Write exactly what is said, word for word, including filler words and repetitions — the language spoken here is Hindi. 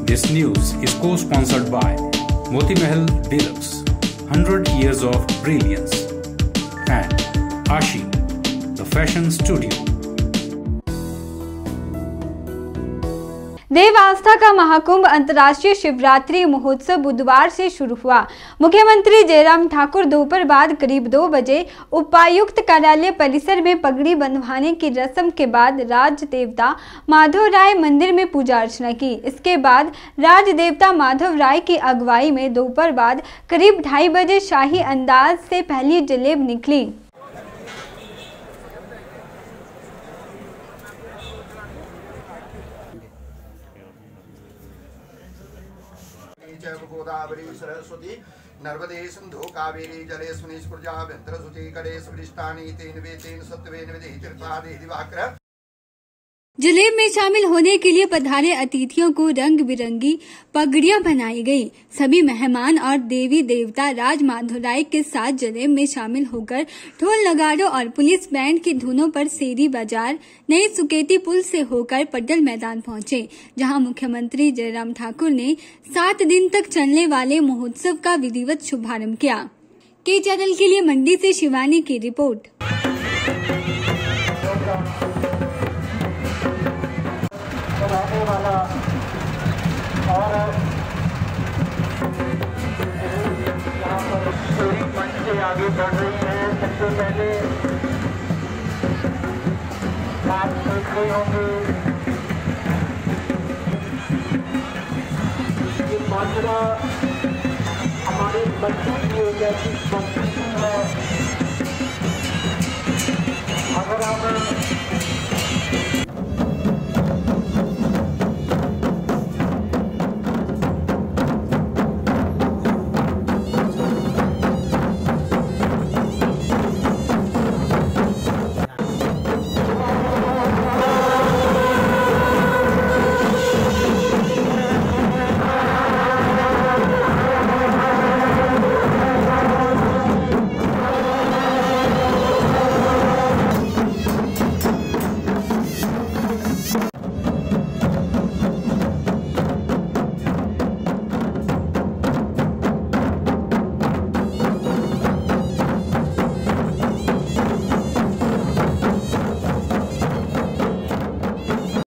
This news is co-sponsored by Moti Mahal Deluxe, one hundred years of brilliance, and Ashi, the fashion studio. देव आस्था का महाकुंभ अंतर्राष्ट्रीय शिवरात्रि महोत्सव बुधवार से शुरू हुआ। मुख्यमंत्री जयराम ठाकुर दोपहर बाद करीब दो बजे उपायुक्त कार्यालय परिसर में पगड़ी बंधवाने की रस्म के बाद राज देवता माधव राय मंदिर में पूजा अर्चना की। इसके बाद राज देवता माधव राय की अगुवाई में दोपहर बाद करीब ढाई बजे शाही अंदाज से पहली जलेब निकली। गोदावरी सरस्वती नर्मदे सिंधु कावेरी जलेस्मिन् स्फुर्जाभ्यन्तरे शुचि करे सुविष्टानि तेन वेतेन सत्त्वेन विधि तीर्थादि दिवाकर। जलेब में शामिल होने के लिए पधारे अतिथियों को रंग बिरंगी पगड़ियां बनाई गई। सभी मेहमान और देवी देवता राज माधव राय के साथ जलेब में शामिल होकर ढोल नगाड़ों और पुलिस बैंड की धुनों पर सेरी बाजार नई सुकेती पुल से होकर पड्डल मैदान पहुंचे, जहां मुख्यमंत्री जयराम ठाकुर ने सात दिन तक चलने वाले महोत्सव का विधिवत शुभारंभ किया। के चैनल के लिए मंडी से शिवानी की रिपोर्ट। वाला और यहाँ पर पूरी मंच से आगे बढ़ रही है। सबसे पहले आप देख रहे होंगे ये मात्रा हमारे बच्चों की एक ऐसी संस्कृति है। अगर हम